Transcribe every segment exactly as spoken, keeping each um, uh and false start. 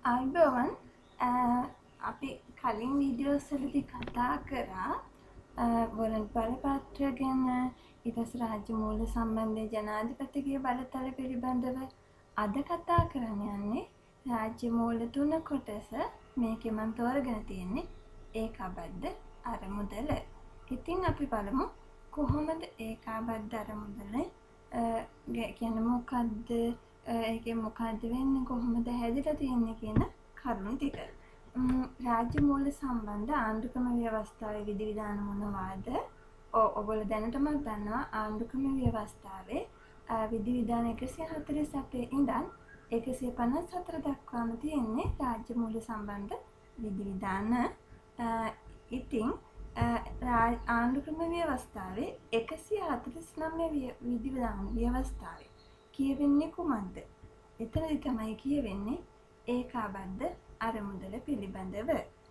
අයිබෝවන් අපි කලින් වීඩියෝස් වලදී කතා කරා වරන් බලපත්‍ර ගැන ඊට පස්සේ රාජ්‍ය මූල්‍ය සම්බන්ධයෙන් ජනාධිපතිගේ බලතල පිළිබඳව අද කතා කරන්න යන්නේ රාජ්‍ය මූල්‍ය තුන කොටස මේකේ මම තෝරගෙන තියෙන්නේ ඒකාබද්ධ අරමුදල. ඉතින් අපි බලමු කොහොමද ඒකාබද්ධ අරමුදල කියන්නේ මොකද්ද ඒකේ මොකද්ද වෙන්නේ කොහොමද හැදිලා තියෙන්නේ කියන කරුණු ටික. රාජ්‍ය මූල්‍ය සම්බන්ධ ආණ්ඩුක්‍රම ව්‍යවස්ථාවේ විධිවිධාන මොනවාද? ඔයගොල්ලෝ දැනටම දන්නවා ආණ්ඩුක්‍රම ව්‍යවස්ථාවේ විධිවිධාන එකසිය හතළිස් අටේ ඉඳන් එකසිය පනස් හතර දක්වාම තියෙන්නේ රාජ්‍ය මූල්‍ය සම්බන්ධ විධිවිධාන. ඉතින් ආණ්ඩුක්‍රම ව්‍යවස්ථාවේ එකසිය හතළිස් නවය විධිවිධාන ව්‍යවස්ථාවේ කියවෙන්නේ කුමක්ද? එතනදි තමයි කියවෙන්නේ ඒකාබද්ධ අරමුදල පිළිබඳව.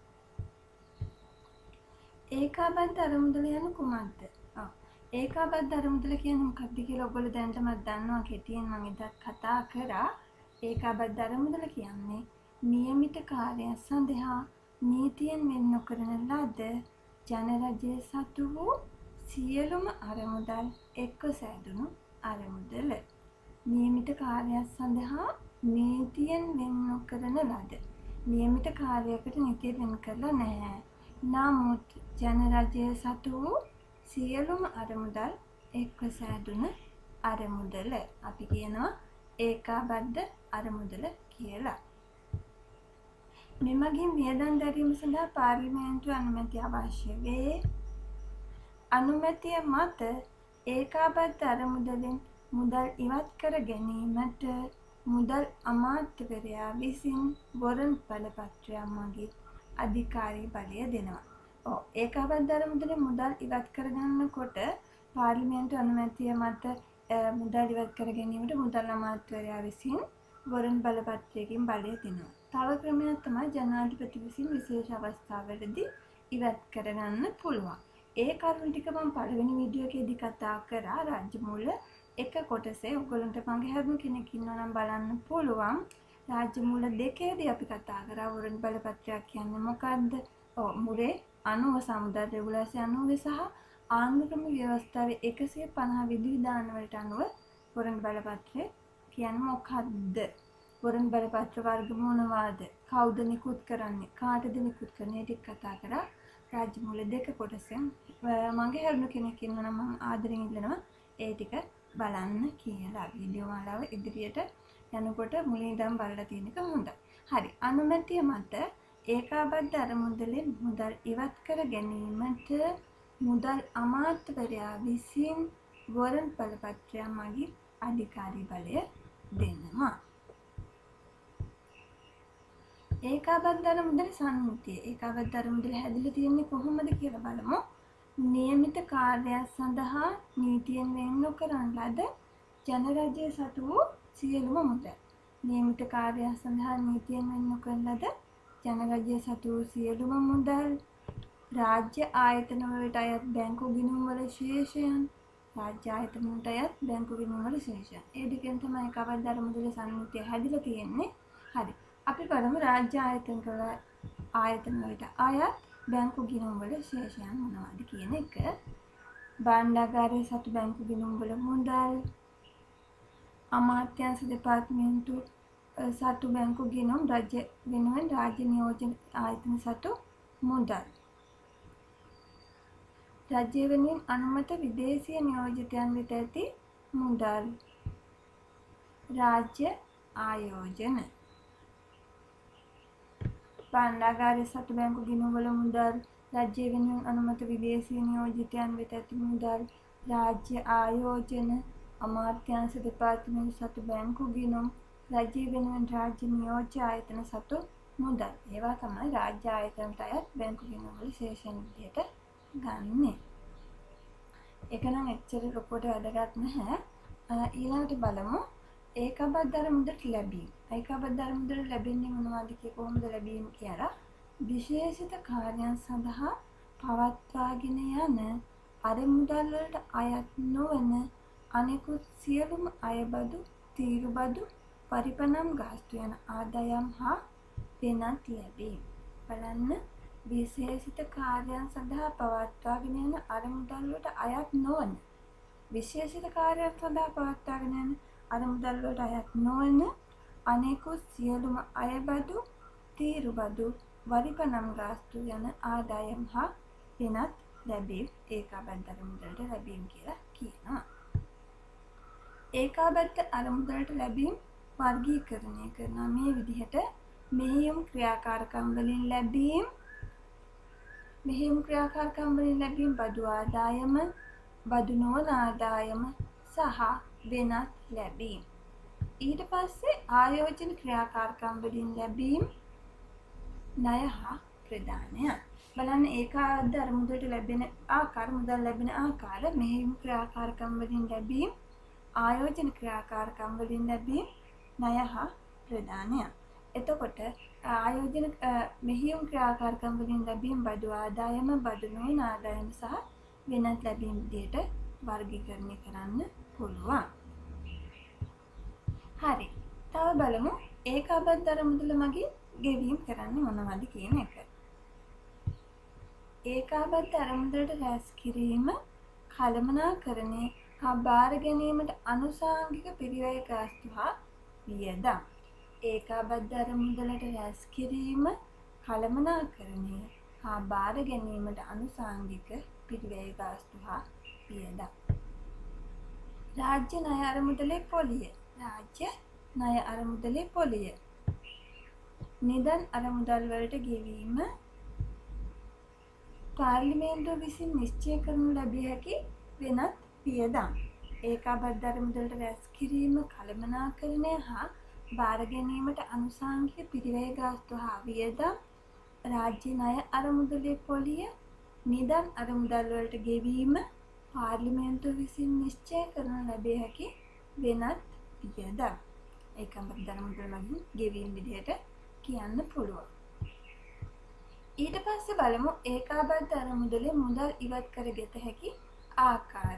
ඒකාබද්ධ අරමුදල යන කුමක්ද? ඔව්. ඒකාබද්ධ අරමුදල කියන්නේ මොකක්ද කියලා ඔයගොල්ලෝ දැනටම දන්නවා. කෙටියෙන් මම එදත් කතා කරා. ඒකාබද්ධ අරමුදල කියන්නේ නියමිත කාර්යයක් සඳහා නීතියෙන් වෙන් නොකරන ලද ජනරජය සතු වූ සියලුම අරමුදල් එක්ව සෑදුණු අරමුදල. නියමිත කාර්යයක් සඳහා නීතියෙන් වෙන් නොකරන ලද නියමිත කාර්යයකට නීතිය වෙන් කරලා නැහැ. නමුත් ජනරජය සතු වූ සියලුම අරමුදල් එක්ව සෑදුන අරමුදල අපි කියනවා ඒකාබද්ධ අරමුදල කියලා. මෙමගින් වියදම් දැරීම සඳහා පාර්ලිමේන්තු අනුමැතිය අවශ්‍ය වේ. අනුමැතිය මත ඒකාබද්ධ අරමුදලෙන් මුදල් ඉවත් කර ගැනීමට මුදල් අමාත්‍යවරයා විසින් වොරන්ට් බලපත්‍රයක් මගින් අධිකාරී බලය දෙනවා. ඔව් ඒකාබද්ධ අරමුදලෙන් මුදල් ඉවත් කර ගන්නකොට පාර්ලිමේන්තු අනුමැතිය මත මුදල් ඉවත් කර ගැනීමට මුදල් අමාත්‍යවරයා විසින් වොරන්ට් බලපත්‍රයකින් බලය දෙනවා. තව ක්‍රමයක් තමයි ජනාධිපති විසින් විශේෂ අවස්ථාවලදී ඉවත් කරගන්න පුළුවන්. ඒ කරුණු ටික මම පළවෙනි වීඩියෝ එකේදී කතා කරා. රාජ්‍ය මූල්‍ය එක කොටසේ ඔයගොල්ලන්ට මගේ හැරුණු කෙනෙක් ඉන්නවා නම් බලන්න පුළුවන්. රාජ්‍ය මූල්‍ය දෙකේදී අපි කතා කරා වොරන්ට් බලපත්‍රයක් කියන්නේ මොකක්ද? ඔව් මුරේ අනූව සමුදල් රෙගුලාසි අනූව සහ ආණ්ඩුක්‍රම ව්‍යවස්ථාවේ එකසිය පනහ විධිවිධාන වලට අනුව වොරන්ට් බලපත්‍රය කියන්නේ මොකක්ද? වොරන්ට් බලපත්‍ර වර්ග මොනවාද? කවුද නිකුත් කරන්නේ? කාටද නිකුත් කරන්නේ? ටික කතා කරා. රාජ්‍ය මූල්‍ය දෙක කොටසෙන් මගේ හැරුණු කෙනෙක් ඉන්නවා නම් මම ආදරෙන් ඉල්ලනවා ඒ ටික බලන්න කියලා. වීඩියෝ මාලාව ඉදිරියට යනකොට මුලින් ඉඳන් බලලා තියෙන එක හොඳයි. හරි. අනුමැතිය මත ඒකාබද්ධ අරමුදලෙන් මුදල් ඉවත් කර ගැනීමට මුදල් අමාත්‍යවරයා විසින් වොරන්ට් බලපත්‍රයක් මගින් අධිකාරී බලය දෙනවා. ඒකාබද්ධ අරමුදල සම්මුතිය. ඒකාබද්ධ අරමුදල හැදිලා තියෙන්නේ කොහොමද කියලා බලමු. නියමිත කාර්යයක් සඳහා නීතියෙන් වෙන් නොකරන ලද ජනරජය සතු වූ සියලුම මුදල්. නියමිත කාර්යයක් සඳහා නීතියෙන් වෙන් නොකරන ලද ජනරජය සතු වූ සියලුම මුදල්. රාජ්‍ය ආයතන වලට අයත් බැංකු ගිණුම් වල ශේෂයන්. රාජ්‍ය ආයතන වලට අයත් බැංකු ගිණුම් වල ශේෂයන්. ඒ දෙකෙන් තමයි ඒකාබද්ධ අරමුදල සම්මුතිය හැදිලා තියෙන්නේ. හරි. අපි බලමු රාජ්‍ය ආයතන වල ආයතන වලට අයත් බැංකු ගිණුම් වල ශේෂයන් මොනවද කියන එක. භාණ්ඩාගාරයේ සතු බැංකු ගිණුම් වල මුදල්. අමාත්‍යාංශ දෙපාර්තමේන්තු සතු බැංකු ගිණුම් රාජ්‍ය වෙනුවෙන් රාජ්‍ය නියෝජන ආයතන සතු මුදල්. රාජ්‍ය වෙනුවෙන් අනුමත විදේශීය නියෝජිතයන් වෙත ඇති මුදල්. රාජ්‍ය ආයෝජන. භාණ්ඩාගාරයේ සතු බැංකු ගිණුම් වල මුදල්. රාජ්‍ය වෙනුවෙන් අනුමත විදේශීය නියෝජිතයන් වෙත ඇති මුදල්. රාජ්‍ය ආයෝජන. අමාත්‍යාංශ දෙපාර්තමේන්තු සතු බැංකු ගිණුම්. රාජ්‍ය වෙනුවෙන් රාජ්‍ය නියෝජ්‍ය ආයතන සතු මුදල්. ඒවා තමයි රාජ්‍ය ආයතනට අයත් බැංකු ගිණුම් වල ශේෂයන් විදිහට ගන්නෙ. ඒක නම් එච්චර ලොකුවට වැදගත් නැහැ. ඊළඟට බලමු ඒකාබද්ධ අරමුදලට ලැබීම. ඒකාබද්ධ අරමුදල ලැබෙන්නේ මොනවද කිය කොහොමද ලැබීම කියලා. විශේෂිත කාර්යයන් සඳහා පවත්වාගෙන යන අරමුදල් වලට අයත් නොවන අනෙකුත් සියලුම අයබදු, තීරුබදු, පරිපනම් ගාස්තු යන ආදායම් හා වෙනත් ලැබීම්. බලන්න විශේෂිත කාර්යයන් සඳහා පවත්වාගෙන යන අරමුදල් වලට අයත් නොවන විශේෂිත කාර්යයන් සඳහා පවත්වාගෙන යන අරමුදල් වලට අයත් නොවන අනෙකුත් සියලුම අයබදු, තීරුබදු, වරිපනම් ගාස්තු යන ආදායම් හා වෙනත් ලැබීම් ඒකාබද්ධ අරමුදලට ලැබීම් කියලා කියනවා. ඒකාබද්ධ අරමුදලට ලැබීම් වර්ගීකරණය කරනවා මේ විදිහට. මෙහෙයුම් ක්‍රියාකාරකම් වලින් ලැබීම් මෙහෙයුම් ක්‍රියාකාරකම් වලින් ලැබීම් බදු ආදායම, බදු නොවන ආදායම සහ වෙනත් ලැබීම්. ඊට පස්සේ ආයෝජන ක්‍රියාකාරකම් වලින් ලැබීම්, ණය හා ප්‍රදානය. බලන්න ඒකාබද්ධ අරමුදලට ලැබෙන ආකාර, මුදල් ලැබෙන ආකාර, මෙහෙයුම් ක්‍රියාකාරකම් වලින් ලැබීම්, ආයෝජන ක්‍රියාකාරකම් වලින් ලැබීම්, ණය හා ප්‍රදානය. එතකොට ආයෝජන මෙහෙයුම් ක්‍රියාකාරකම් වලින් ලැබීම් බදු ආදායම, බදු නොවන ආදායම සහ වෙනත් ලැබීම් විදිහට වර්ගීකරණය කරන්න පුළුවන්. හරි. තව බලමු ඒකාබද්ධ අරමුදල මගින් ගෙවීම් කරන්නේ මොනවද කියන එක. ඒකාබද්ධ අරමුදලට රැස් කිරීම, කළමනාකරණය හා බාර ගැනීමට අනුසාංගික පිරිවැය ගාස්තු හා වියදම්. ඒකාබද්ධ අරමුදලට රැස් කිරීම, කළමනාකරණය හා බාර ගැනීමට අනුසාංගික පිරිවැය ගාස්තු හා වියදම්. රාජ්‍ය ණය අරමුදලේ පොලිය. රාජ්‍ය ණය අරමුදලේ පොලිය. නිදන් අරමුදල් වලට ගෙවීම, පාර්ලිමේන්තුව විසින් නිශ්චය කරනු ලැබිය හැකි වෙනත් වියදම්. ඒකාබද්ධ අරමුදලට රැස් කිරීම, කළමනාකරණය හා බාර ගැනීමට අනුසාංගික පිරිවැය ගාස්තු හා වියදම්, රාජ්‍ය ණය අරමුදලේ පොලිය, නිදන් අරමුදල් වලට ගෙවීම, පාර්ලිමේන්තුව විසින් නිශ්චය කරනු ලැබිය හැකි වෙනත් වියදම්. ඒකාබද්ධ අරමුදල මගින් ගෙවීම් විදිහට කියන්න පුළුවන්. ඊට පස්සේ බලමු ඒකාබද්ධ අරමුදලේ මුදල් ඉවත් කරගත හැකි ආකාර.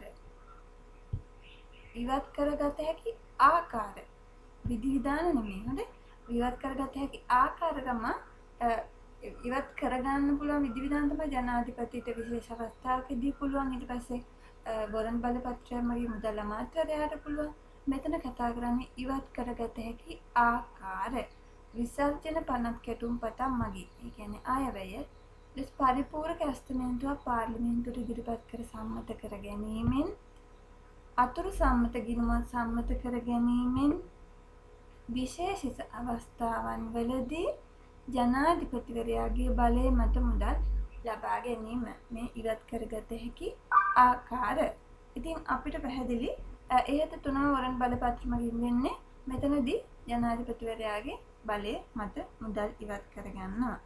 ඉවත් කරගත හැකි ආකාර. විධිවිධාන නෙමෙයි. හොඳ. ඉවත් කරගත හැකි ආකාර තමයි ඉවත් කරගන්න පුළුවන් විධිවිධාන තමයි ජනාධිපතිට විශේෂ අවස්ථාවකදී පුළුවන්. ඊට පස්සේ වරන් බලපත්‍රය මගින් මුදල් අමාත්‍යවරයාට පුළුවන්. මෙතන කතා කරන්නේ ඉවත් කරගත හැකි ආකාර. විසර්ජන පනත් කැටුම්පතක් මගින්. ඒ කියන්නේ අයවැය දස් පරිපූර්ණක ඇස්තමේන්තුවක් පාර්ලිමේන්තුවට ඉදිරිපත් කර සම්මත කර ගැනීමෙන්, අතුරු සම්මත ගිණුමක් සම්මත කර ගැනීමෙන්, විශේෂිත අවස්ථාවන් වලදී ජනාධිපතිවරයාගේ බලය මත මුදල් ලබා ගැනීම මේ ඉවත් කරගත හැකි ආකාර. ඉතින් අපිට පැහැදිලි එහෙත තුනම වරන් බලපත්‍ර මගින් වෙන්නේ. මෙතනදී ජනාධිපතිවරයාගේ බලය මත මුදල් ඉවත් කරගන්නවා.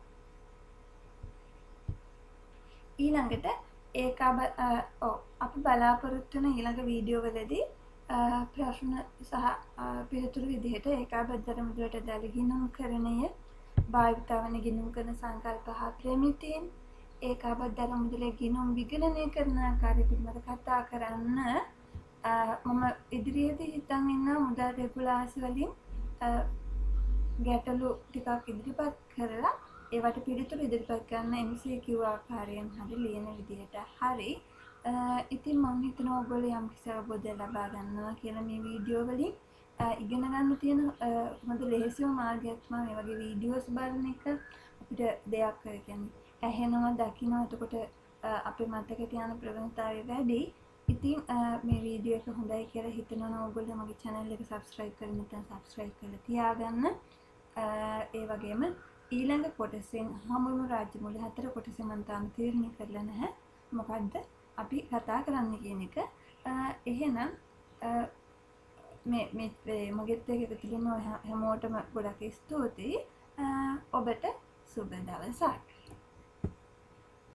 ඊළඟට ඒකාබද්ධ ඔව් අපි බලාපොරොත්තු වෙන ඊළඟ වීඩියෝ වලදී ප්‍රශ්න සහ පිළිතුරු විදිහට ඒකාබද්ධ අරමුදලට දාල ගිණුම් කරණය, භාවිත වන ගිණුම් කරන සංකල්ප හා ප්‍රමිතීන්, ඒකාබද්ධ අරමුදලේ ගිණුම් විගණනය කරන ආකාරය පිළිබඳ කතා කරන්න මම ඉදිරියේදී හිතන් ඉන්නවා මුදල් රෙගුලාසි වලින් ගැටලු ටිකක් ඉදිරිපත් කරලා ඒවට පිළිතුරු ඉදිරිපත් කරන එම් සී කියු ආකාරයෙන් හරි ලියන විදිහට හරි. ඉතින් මම හිතනවා ඔයගොල්ලෝ යම් කිසි අවබෝධයක් ලබා ගන්නවා කියලා මේ වීඩියෝ වලින්. ඉගෙන ගන්න තියෙන හොඳ ලේසිම මාර්ගයක් තමයි මේ වගේ වීඩියෝස් බලන එක. අපිට දෙයක් කියන්නේ ඇහෙනවා, දකිනවා, එතකොට අපේ මතකේ තියාන ප්‍රවණතාවය වැඩි. ඉතින් මේ වීඩියෝ එක හොඳයි කියලා හිතනවා නම් ඔයගොල්ලෝ මගේ channel එක subscribe කරලා නැත්නම් subscribe කරලා තියාගන්න. ඒ වගේම ඊළඟ කොටසෙන් හමුවෙමු රාජ්‍ය මූල්‍ය හතර කොටසෙන් මම තාම තීරණය කරලා නැහැ මොකද්ද අපි කතා කරන්න කියන එක. එහෙනම් මේ මේ මගෙත් එක්ක එකතු වෙන හැමෝටම ගොඩක් ස්තුතියි. ඔබට සුබ දවසක්.